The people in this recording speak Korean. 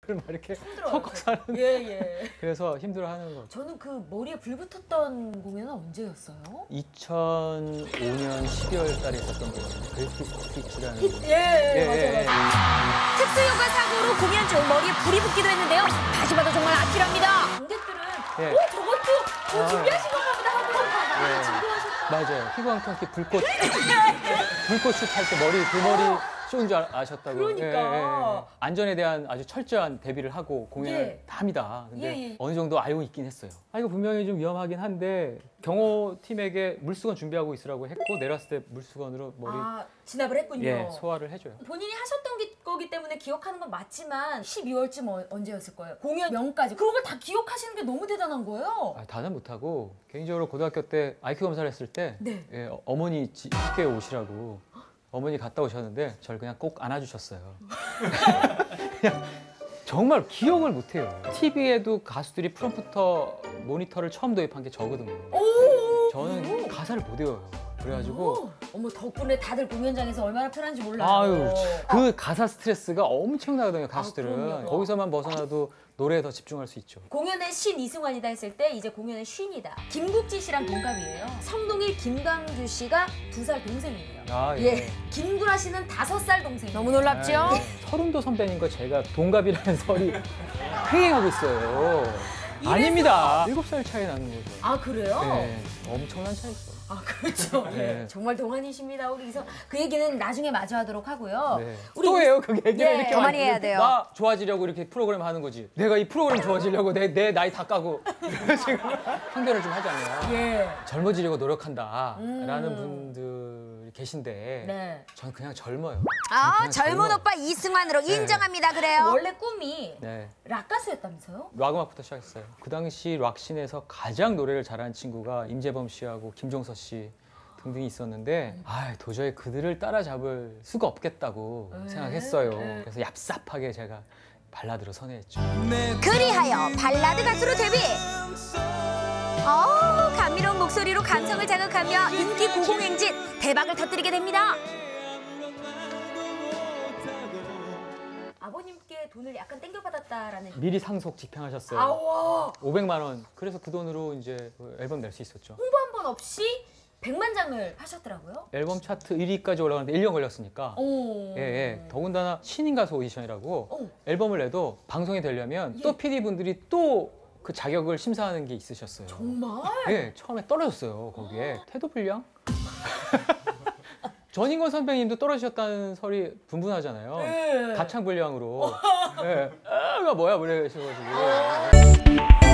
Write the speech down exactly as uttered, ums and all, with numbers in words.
막 이렇게 힘들어요. 섞어서 하는. 예, 예. 그래서 힘들어하는 거. 저는 그 머리에 불 붙었던 공연은 언제였어요? 이천오 년 십이월 달에 있었던 거거든요. 그레이트 스피치라는. 예, 예, 예, 맞아요, 예, 맞아요. 특수효과 사고로 공연 중 머리에 불이 붙기도 했는데요. 다시 봐도 정말 아찔합니다. 관객들은 예. 오 저것도 뭐 아, 준비하신 건가 보다 하고 예. 준비하셨다. 맞아요. 희광 이렇게 불꽃 불꽃 슛 할 때 머리 두 머리 쇼인 줄 아- 아셨다고. 그러니까. 안전에 대한 아주 철저한 대비를 하고 공연을 예. 다 합니다. 근데 예, 예. 어느 정도 알고 있긴 했어요. 아 이거 분명히 좀 위험하긴 한데 경호팀에게 물수건 준비하고 있으라고 했고 내려왔을 때 물수건으로 머리 아 진압을 했군요. 예, 소화를 해줘요. 본인이 하셨던 기- 거기 때문에 기억하는 건 맞지만 십이월쯤 어, 언제였을 거예요? 공연 명까지 그런 걸 다 기억하시는 게 너무 대단한 거예요. 아, 다는 못하고 개인적으로 고등학교 때 아이큐 검사를 했을 때 네. 예, 어, 어머니 지- 학교에 오시라고 어머니 갔다 오셨는데 저를 그냥 꼭 안아주셨어요. 그냥 정말 기억을 못해요. 티비에도 가수들이 프롬프터 모니터를 처음 도입한 게 저거든요. 오, 저는 가사를 못 외워요. 그래가지고 오. 어머 덕분에 다들 공연장에서 얼마나 편한지 몰라요. 아유 그 가사 스트레스가 엄청나거든요. 가수들은 그럼요. 거기서만 벗어나도 노래에 더 집중할 수 있죠. 공연의 신 이승환이다 했을 때 이제 공연의 쉰이다. 김국지 씨랑 동갑이에요. 성동일 김광주 씨가 두 살 동생이에요. 아, 예. 김구라 씨는 다섯 살 동생이에요. 너무 놀랍죠? 아, 예. 서른도 선배님과 제가 동갑이라는 설이 횡행하고 있어요. 이래서- 아닙니다. 일곱 살 차이 나는 거죠. 아 그래요? 네, 엄청난 차이죠. 아 그렇죠. 네. 예. 정말 동안이십니다. 우리 그래서 그 얘기는 나중에 마저 하도록 하고요. 네. 우리 또 해요, 그 얘기를 예. 이렇게 더 많이 많이 해야 돼요. 나 좋아지려고 이렇게 프로그램 하는 거지. 내가 이 프로그램 좋아지려고 내, 내 나이 다 까고 지금 편견을 좀 하잖아요. 예. 젊어지려고 노력한다 음. 라는 분들이 계신데 네. 전 그냥 젊어요. 아, 그냥 젊은 젊어요. 오빠 이승환으로 네. 인정합니다. 그래요. 원래 꿈이 네. 락 가수였다면서요? 락 음악부터 시작했어요. 그 당시 락씬에서 가장 노래를 잘하는 친구가 임재범 씨하고 김종서 씨 등등이 있었는데 아 도저히 그들을 따라잡을 수가 없겠다고 네. 생각했어요. 네. 그래서 얍삽하게 제가 발라드로 선회했죠. 그리하여 발라드 가수로 데뷔. 어우, 감미로운 목소리로 감성을 자극하며 인기 고공행진 대박을 터뜨리게 됩니다. 아버님께 돈을 약간 땡겨받았다라는. 미리 상속 집행하셨어요. 아와. 오백만 원. 그래서 그 돈으로 이제 그 앨범 낼 수 있었죠. 홍보 한 번 없이 백만 장을 하셨더라고요. 앨범 차트 일 위까지 올라가는데 일 년 걸렸으니까. 오. 예, 예. 더군다나 신인 가수 오디션이라고 오. 앨범을 내도 방송이 되려면 예. 또 피디분들이 또 그 자격을 심사하는 게 있으셨어요. 정말? 예, 처음에 떨어졌어요, 거기에. 태도 불량? 전인권 선배님도 떨어지셨다는 설이 분분하잖아요. 예. 가창 불량으로. 예. 아가 뭐야, 그러셔가지고.